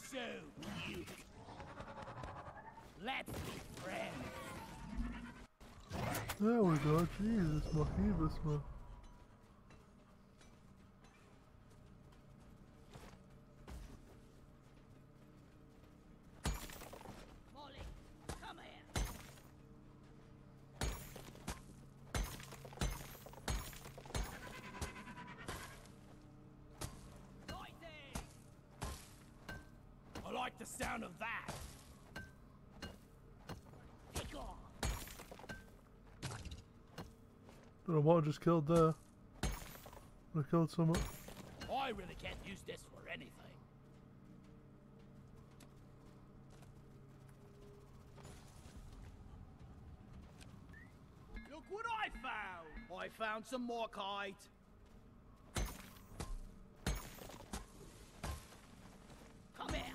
So cute. Let's be friends. There we go. Jesus, Mohibus, man. Molly, come here. Noisy. I like the sound of that. Pick off. Don't know what I just killed there. I killed someone. I really can't use this for anything. Look what I found! I found some Morkite. Come here.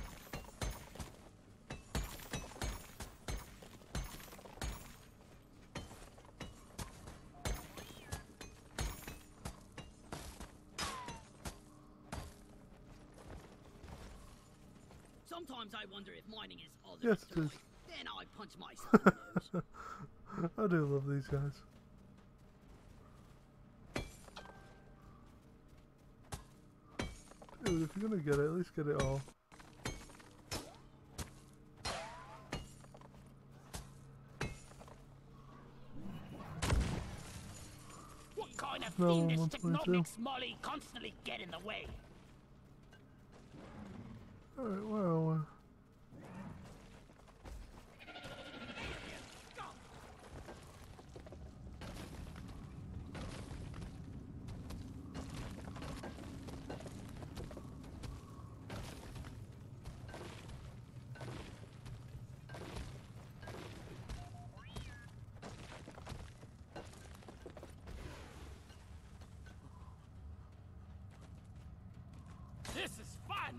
Sometimes I wonder if mining is all there Yes, is to it life. is. Then I punch myself in the nose. I do love these guys. Dude, if you're gonna get it, at least get it all. What kind of No, fiendish 122. technomics, Molly, constantly get in the way? Alright, well, This is fun!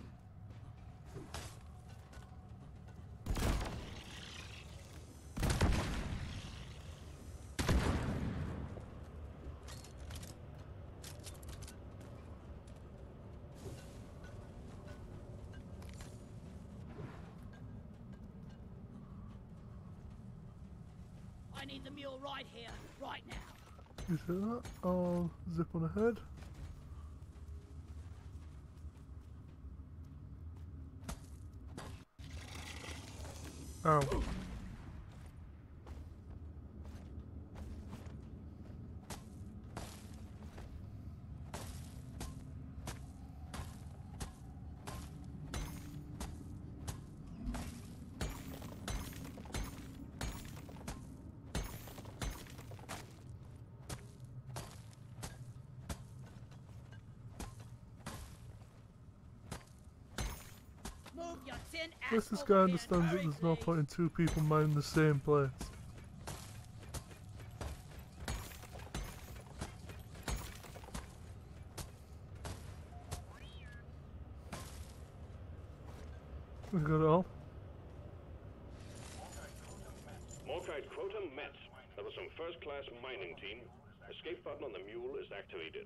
I need the mule right here, right now. you see that? I'll zip on ahead. Ow. Move your tin ass Unless this over guy here understands that very there's no please. point in two people mining the same place. We got it all. Morkite quota met. That was some first-class mining team. Escape button on the mule is activated.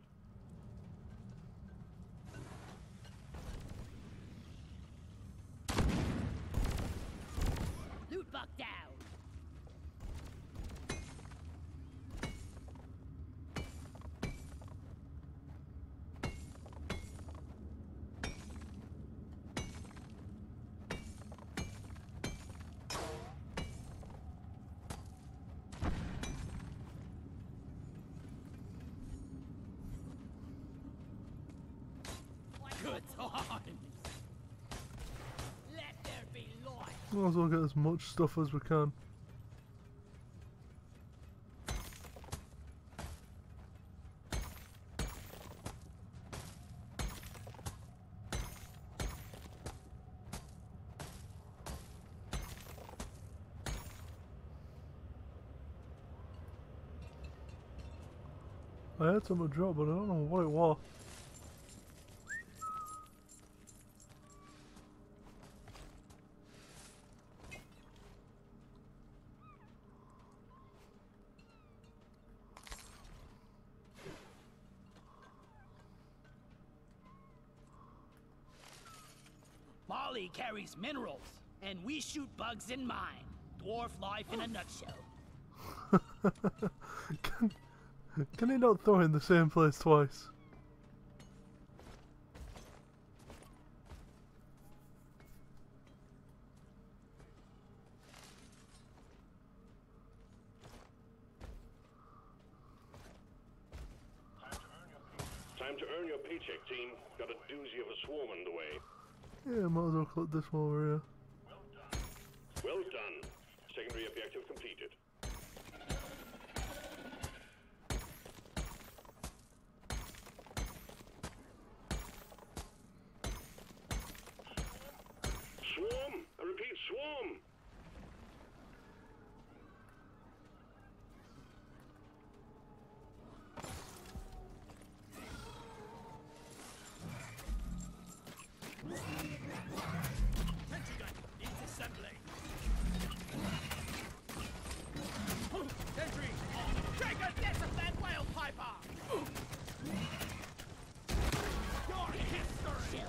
Loot bug down. Good times. Let there be light. Might as well get as much stuff as we can. I had something drop, but I don't know what it was. Molly carries minerals, and we shoot bugs in mine. Dwarf life in a nutshell. Can he not throw it in the same place twice? Time to earn your paycheck, team. Got a doozy of a swarm underway. Yeah, might as well collect this one over here. Well done. Secondary objective completed. Swarm! I repeat, swarm! Sentry gun needs assembly. Sentry! Trigger discipline whale piper! Your history!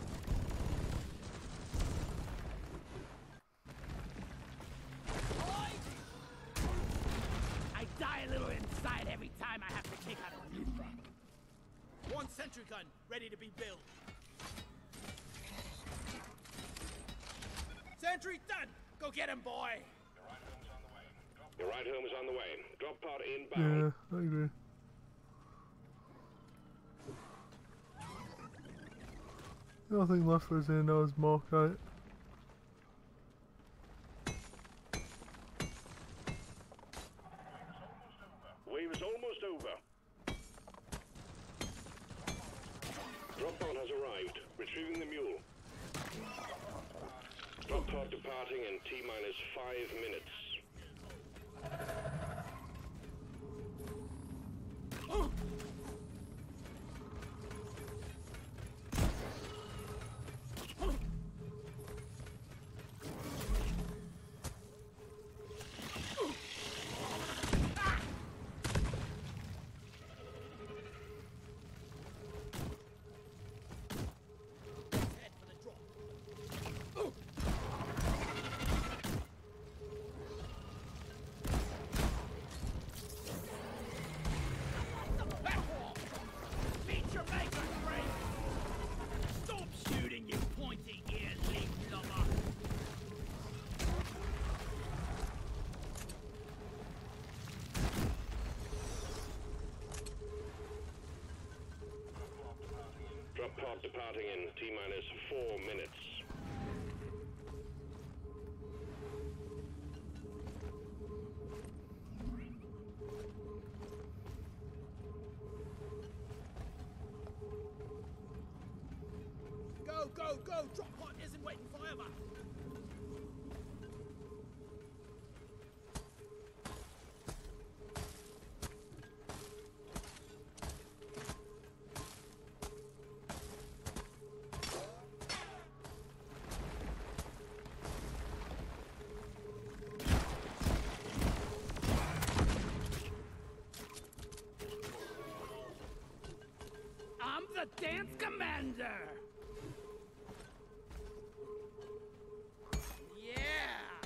I die a little inside every time I have to take out a new thing. One sentry gun ready to be built. Sentry done! Go get him, boy! Your ride home is on the way. Drop pod inbound. Yeah, I agree. The only thing left for us here now is Morkite. Wave is almost over. Drop pod has arrived. Retrieving the mule. Drop pod departing in T-minus 5 minutes. Head for the drop. Meet your maker, friend! Stop shooting, you pointy-eared leaf lover! Drop pod departing in T-minus 4 minutes. Go, go, go! Drop pod isn't waiting forever! I'm the dance commander! Yeah!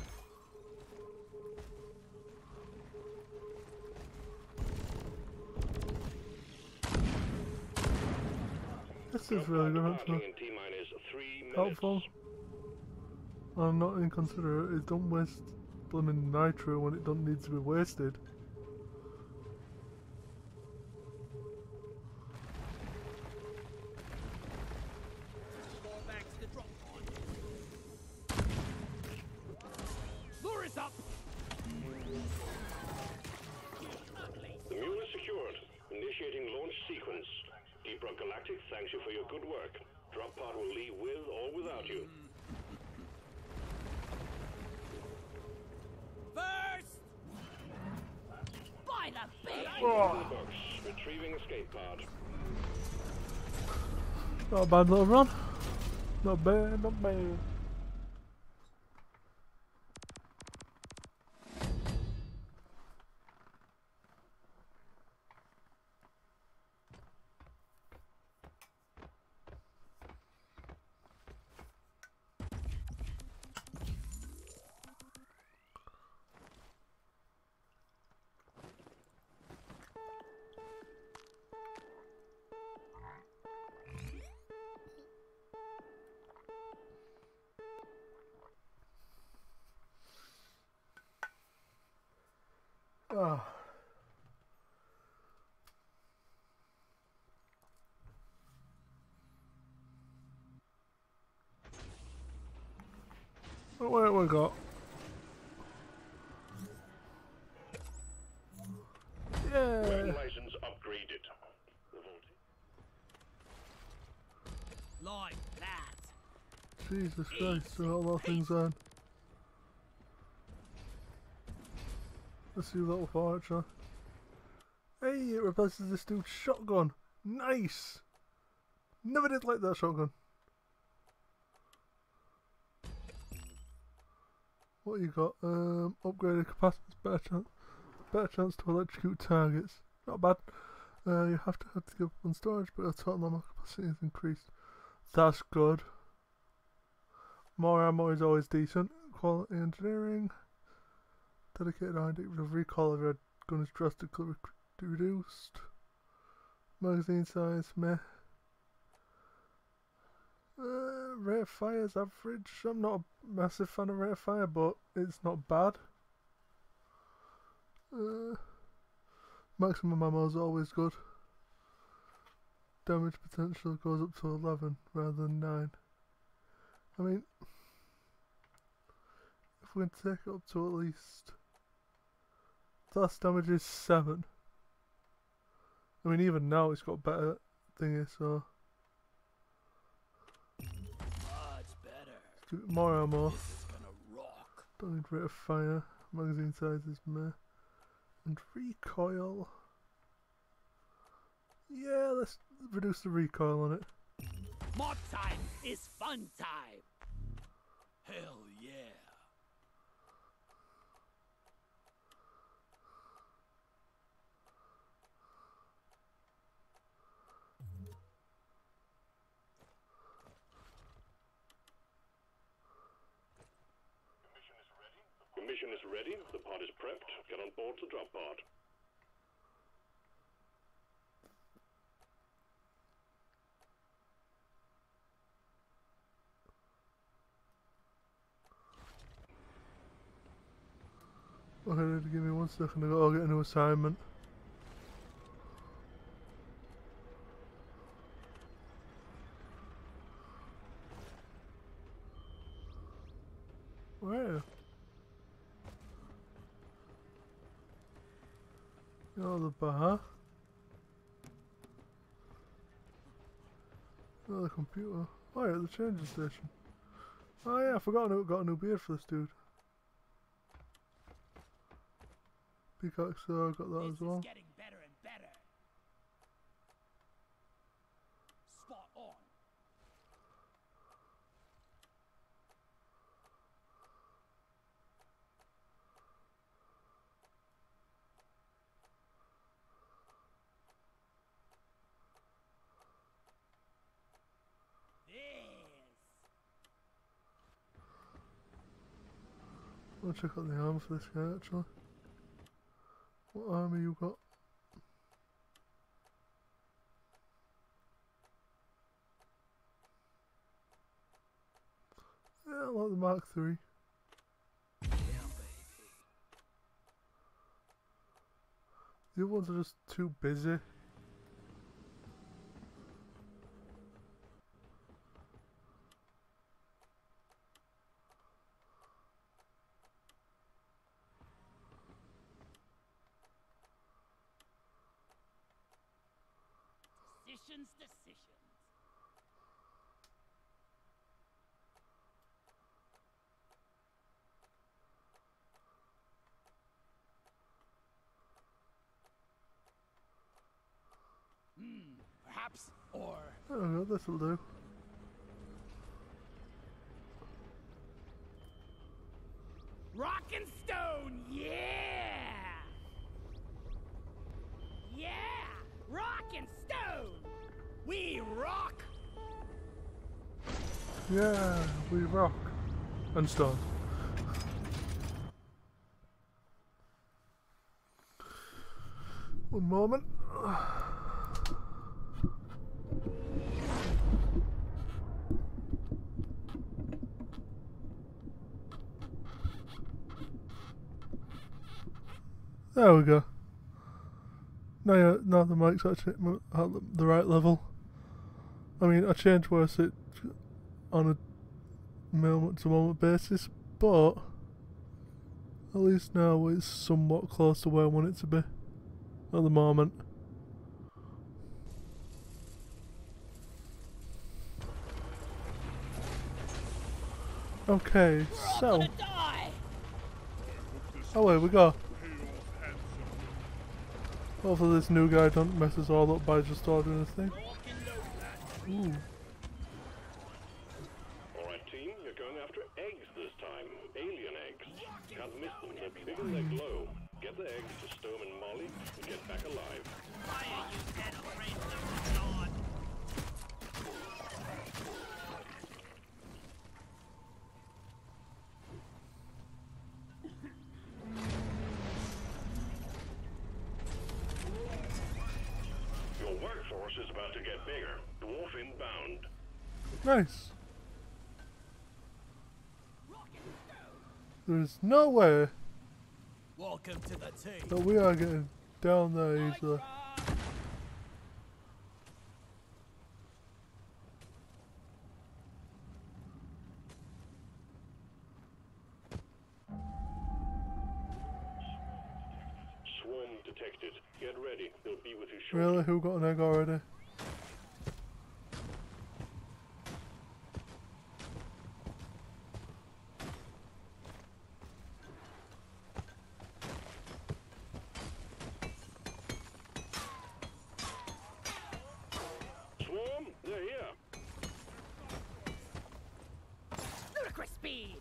This is really good, Departing actually. in T-minus 3 minutes. Helpful. I'm not inconsiderate. It don't waste blooming nitro when it don't need to be wasted. Fall back to the drop pod. Lure is up! Ugly. The mule is secured. Initiating launch sequence. Deep Rock Galactic thanks you for your good work. Drop pod will leave with or without you. First! By the beat! In the books. Retrieving escape pod. Not a bad little run. Not bad, not bad. Ah. What have we got? Yeah. Weapon license upgraded. Like that. Jesus Christ, there are a lot of things on. Let's see that with Archer. Hey, it replaces this dude's shotgun. Nice! Never did like that shotgun. What you got? Upgraded capacitance, better chance to electrocute targets. Not bad. You have to give up on storage, but your total normal capacity is increased. That's good. More ammo is always decent. Quality engineering. Dedicated R&D. The recoil of your gun is drastically reduced. Magazine size, meh. Rate of fire is average. I'm not a massive fan of rate of fire, but it's not bad. Maximum ammo is always good. Damage potential goes up to 11 rather than 9. I mean, if we can take it up to at least... Blast damage is 7. I mean, even now it's got better thingy, so... Much better. Let's give it more ammo. This is gonna rock. Don't need rate of fire. Magazine size is meh. And recoil. Yeah, let's reduce the recoil on it. Mod time is fun time. Hell yeah. The mission is ready. The pod is prepped. Get on board the drop pod. Okay, give me 1 second. I gotta get a new assignment. Where? Oh, the bar. Oh, the computer. Oh, yeah, the changing station. Oh, yeah, I forgot I got a new beard for this dude. Pickaxe, so I got that as well. This is getting better and better. Spot on. I'll check out the armor for this guy actually. What armor you got? Yeah, I like the Mark III. Yeah, baby. The other ones are just too busy. Decisions. Perhaps, or... I don't know, this'll do. Rock and stone, yeah! Yeah! Rock and stone! We rock! Yeah, we rock. And stone. One moment. There we go. Now the mic's actually at the right level. I mean, I change where I sit on a moment to moment basis, but at least now it's somewhat close to where I want it to be at the moment. Okay, so away we go. Hopefully this new guy don't mess us all up by just ordering a thing. Ooh. Alright team, you're going after eggs this time. Alien eggs. Can't miss them, they're big and they glow. Get the eggs to Sturm and Molly and get back alive. Fire, you dead afraid of the Lord. Your workforce is about to get bigger. Dwarf inbound. Nice. There's no way Welcome to the team. that we are getting down there easily. Swarm detected. Get ready. They'll be with you shortly. Really? Who got an egg already? Swarm, they're here. Ludicrous speed.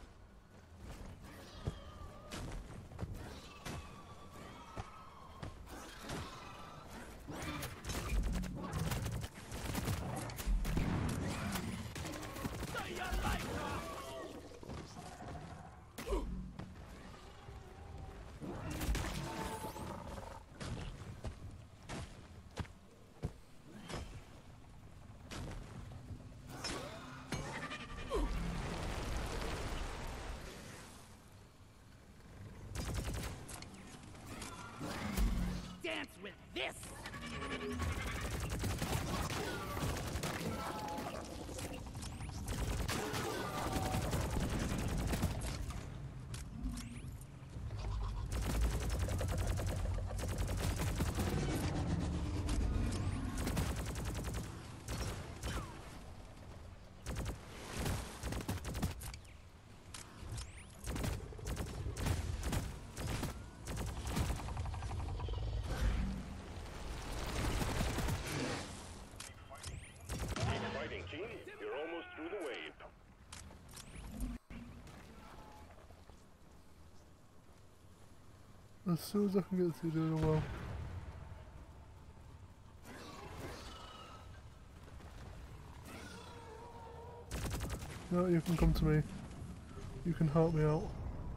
Dance with this. Fighting team, you're almost through the wave. As soon as I can get to doing well. No, you can come to me. You can help me out.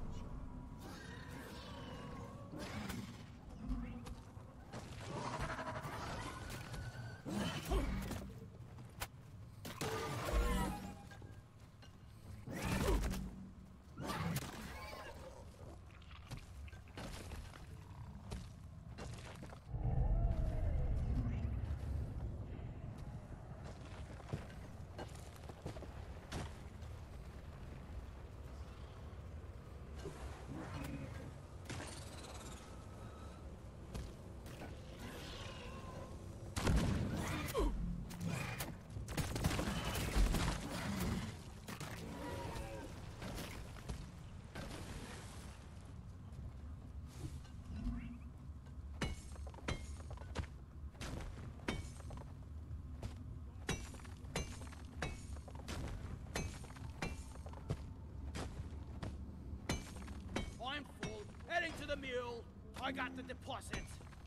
I'm full. Heading to the mule. I got the deposit.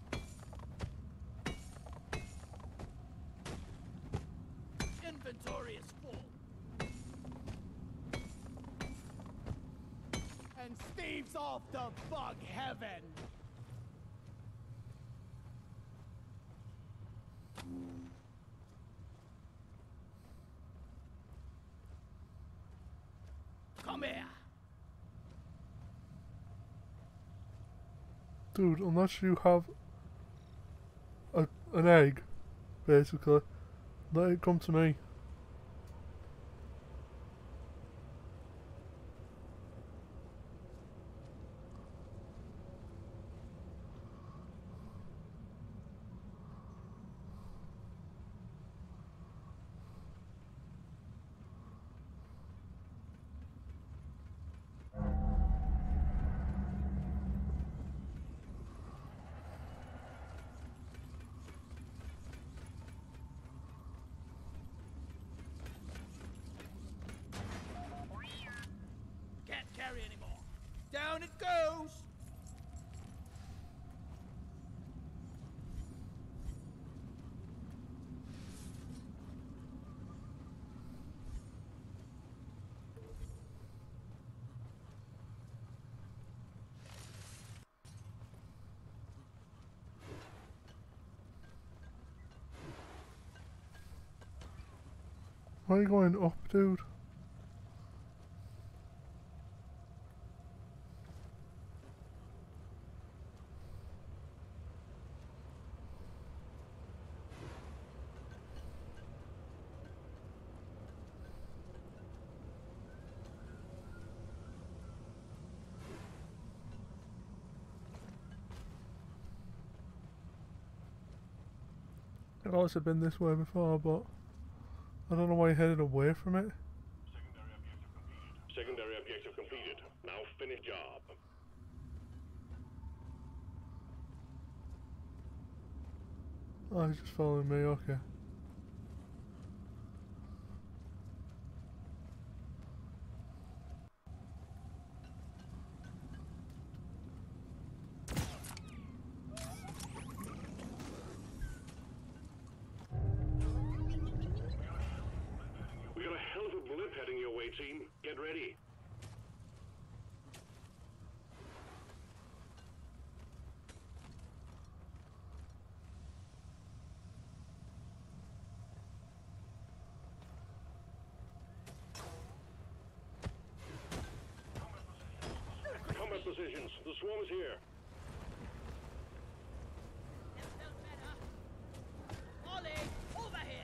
Inventory is full. And Steve's off to bug heaven. Come here. Dude, unless you have an egg, basically, let it come to me. Can't carry anymore. Down it goes! Why are you going up, dude? I've also been this way before, but I don't know why you headed away from it. Secondary objective completed. Now finish job. Oh, he's just following me, okay. We got a hell of a blip heading your way, team. Get ready. Combat positions. The swarm is here. That felt better. Ollie, over here!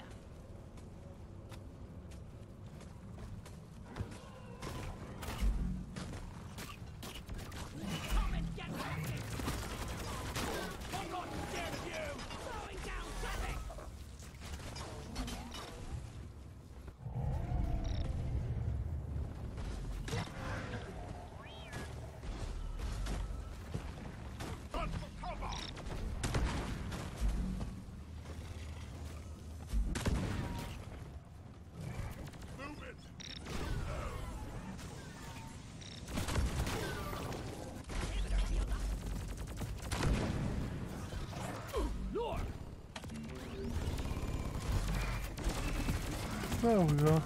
Come and get ready! I'm not dead, you! Throwing down traffic! Run for cover! Move it! Lord! There we go.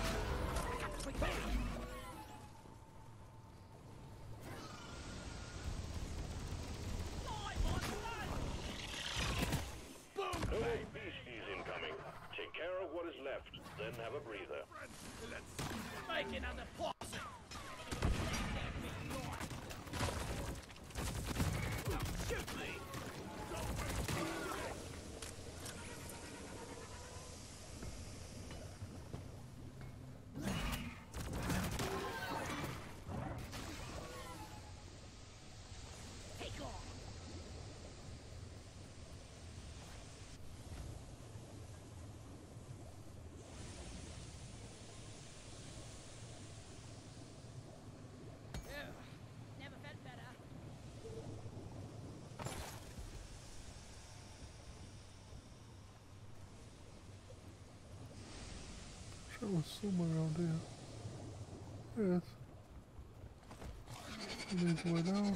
No more beasties incoming. Take care of what is left, then have a breather. Make another pause! Shoot me! Take off! Never felt better. Sure, it was somewhere around here. There it is. It needs a way down.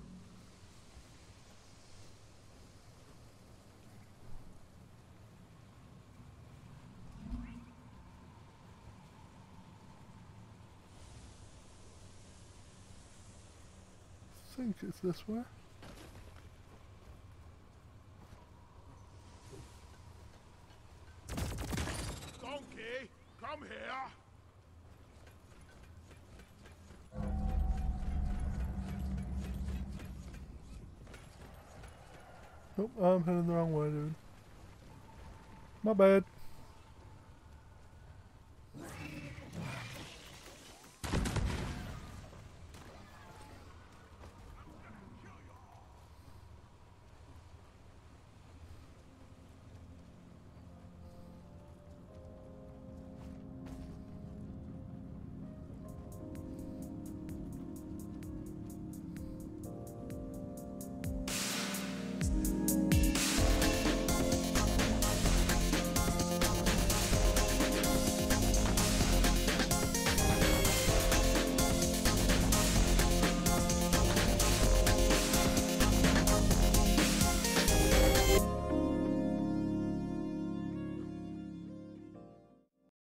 I think it's this way. Donkey, come here! Nope, I'm heading the wrong way, dude. My bad.